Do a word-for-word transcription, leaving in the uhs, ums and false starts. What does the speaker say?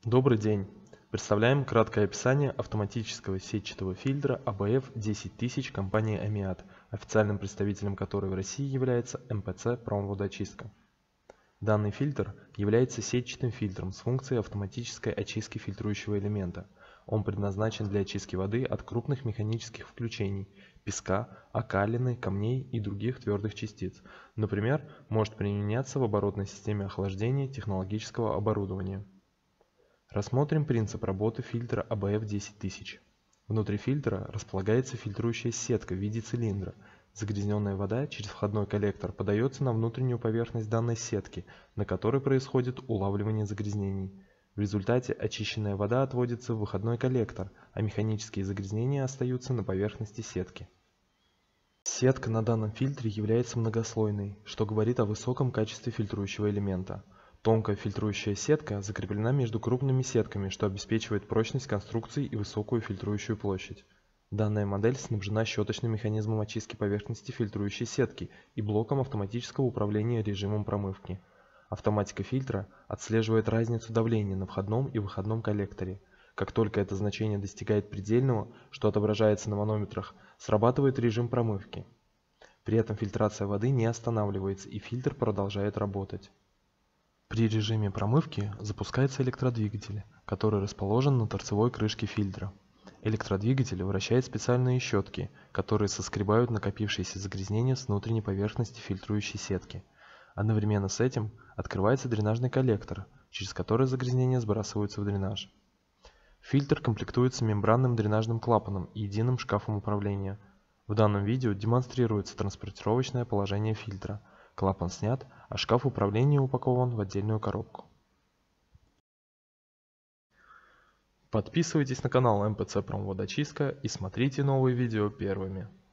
Добрый день! Представляем краткое описание автоматического сетчатого фильтра а бэ эф десять тысяч компании Amiat, официальным представителем которой в России является эм пэ цэ Промводочистка. Данный фильтр является сетчатым фильтром с функцией автоматической очистки фильтрующего элемента. Он предназначен для очистки воды от крупных механических включений, песка, окалины, камней и других твердых частиц. Например, может применяться в оборотной системе охлаждения технологического оборудования. Рассмотрим принцип работы фильтра а бэ эф десять тысяч. Внутри фильтра располагается фильтрующая сетка в виде цилиндра. Загрязненная вода через входной коллектор подается на внутреннюю поверхность данной сетки, на которой происходит улавливание загрязнений. В результате очищенная вода отводится в выходной коллектор, а механические загрязнения остаются на поверхности сетки. Сетка на данном фильтре является многослойной, что говорит о высоком качестве фильтрующего элемента. Тонкая фильтрующая сетка закреплена между крупными сетками, что обеспечивает прочность конструкции и высокую фильтрующую площадь. Данная модель снабжена щеточным механизмом очистки поверхности фильтрующей сетки и блоком автоматического управления режимом промывки. Автоматика фильтра отслеживает разницу давления на входном и выходном коллекторе. Как только это значение достигает предельного, что отображается на манометрах, срабатывает режим промывки. При этом фильтрация воды не останавливается и фильтр продолжает работать. При режиме промывки запускается электродвигатель, который расположен на торцевой крышке фильтра. Электродвигатель вращает специальные щетки, которые соскребают накопившиеся загрязнения с внутренней поверхности фильтрующей сетки. Одновременно с этим открывается дренажный коллектор, через который загрязнения сбрасываются в дренаж. Фильтр комплектуется мембранным дренажным клапаном и единым шкафом управления. В данном видео демонстрируется транспортировочное положение фильтра. Клапан снят, а шкаф управления упакован в отдельную коробку. Подписывайтесь на канал эм пэ цэ Промводочистка и смотрите новые видео первыми.